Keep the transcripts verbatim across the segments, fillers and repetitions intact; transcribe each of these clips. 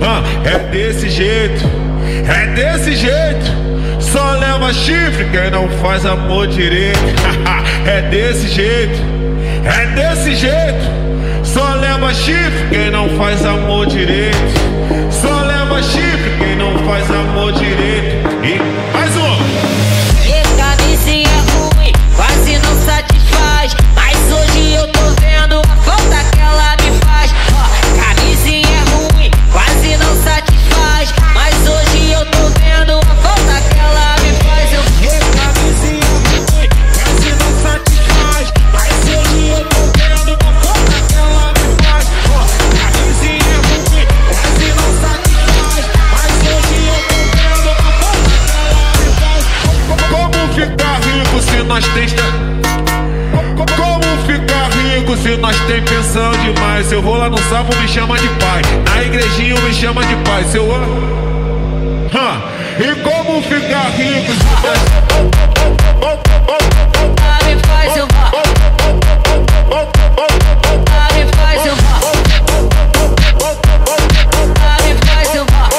Ah, é desse jeito, é desse jeito. Só leva chifre quem não faz amor direito. É desse jeito, é desse jeito. Só leva chifre quem não faz amor direito. Só leva chifre quem não faz amor direito. E mais um. E camisinha ruim, quase não satisfaz. Mas hoje eu tô vendo a falta que ela me faz. Ó, camisinha ruim, quase não satisfaz. Mas hoje eu tô vendo a falta que ela me faz. Eu... E camisinha ruim, quase não satisfaz. Mas hoje eu tô vendo a falta que ela me faz. Ó, camisinha ruim, quase não satisfaz. Mas hoje eu tô vendo a falta que ela me faz. Como ficar rico se nós tem... Como ficar rico se nós tem pensão demais? Se eu vou lá no salvo me chama de pai, na igrejinha me chama de pai. Se eu amo, ah, e como ficar rico se nós... Me faz eu vá. Me faz eu vá. Me faz eu vá.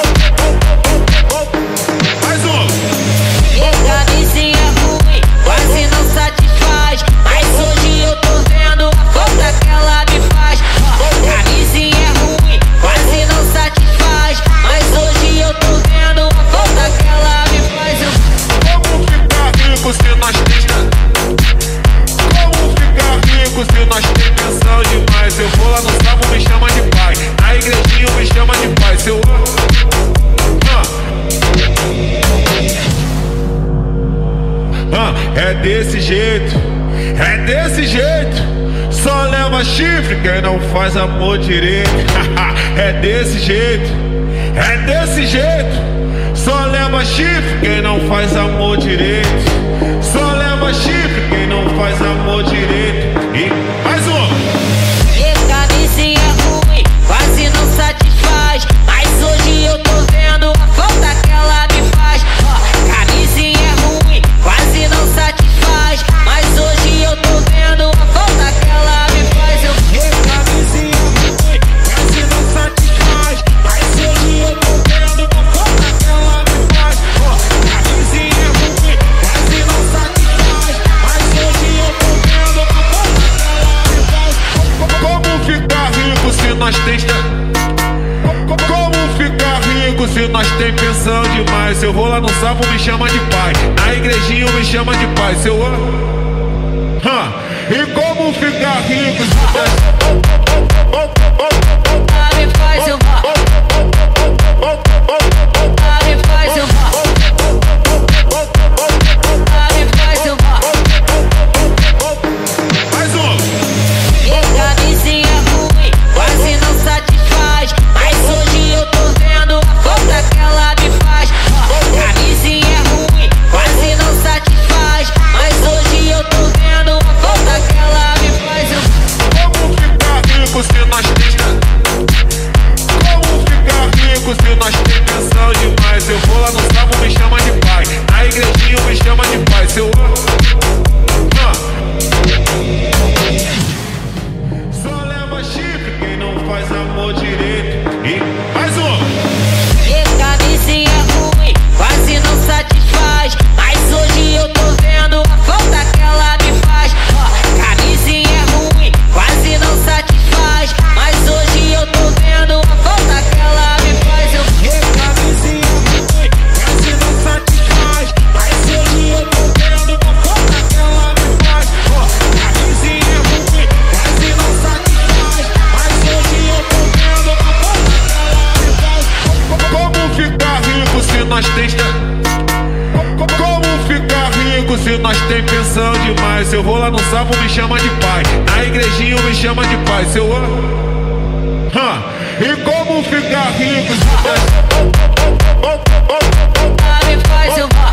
Mais um. E camisinha ruim, quase não satisfaz. Mas hoje eu tô vendo a falta que ela me faz. Ó, camisinha ruim, quase não satisfaz. Mas hoje eu tô vendo a falta que ela me faz. Eu... Como ficar rico se nós tem... Como ficar rico se nós tem pensão demais? Eu vou lá no salvo me chama de pai, na igrejinha me chama de pai. Se eu amo, ah. Ah, é desse jeito, é desse jeito. Só leva chifre quem não faz amor direito. É desse jeito, é desse jeito. Só leva chifre quem não faz amor direito. Só leva chifre quem não faz amor direito. E mais um. E camisinha ruim, quase não satisfaz. Mas hoje eu tô vendo a falta que ela me faz. Ó, camisinha ruim, quase não satisfaz. Mas hoje eu tô vendo a falta que ela me faz. Eu... E camisinha ruim, quase não satisfaz. Mas hoje eu tô vendo a falta que ela me faz. Ó, camisinha ruim, quase não satisfaz. Mas hoje eu tô vendo a falta que ela me faz. Como ficar rico se nós tem... Como ficar rico se nós tem pensão demais? Se eu vou lá no salvo me chama de pai, na igrejinha me chama de pai. Se eu amo, ah, e como ficar rico se nós... Me faz eu vá. Me faz eu vá. Me faz eu vá. Mais um. E camisinha ruim, quase não satisfaz. Mas hoje eu tô vendo a falta que ela me faz. Ó, camisinha ruim, quase não satisfaz. Mas hoje eu tô vendo a falta que ela me faz. Eu... Como ficar rico se nós tem... Como ficar rico se nós tem pensão demais? Eu vou lá no salvo me chama de pai, na igrejinha me chama de pai. Se eu amo, ah. Só leva chifre quem não faz amor direito. E mais um. E camisinha ruim, quase não satisfaz. Mas hoje eu tô vendo a falta que ela me faz. Ó, camisinha ruim, quase não satisfaz. Mas hoje eu tô vendo a falta que ela me faz. Eu... E camisinha ruim, quase não satisfaz. Mas hoje eu tô vendo a falta que ela me faz. Ó, camisinha ruim, quase não satisfaz. Mas hoje eu tô vendo a falta que ela me faz. Como ficar rico se nós tem... Como ficar rico se nós tem pensão demais? Se eu vou lá no salvo me chama de pai, na igrejinha me chama de pai. Se eu amo, ah, e como ficar rico se nós... Me faz eu vá.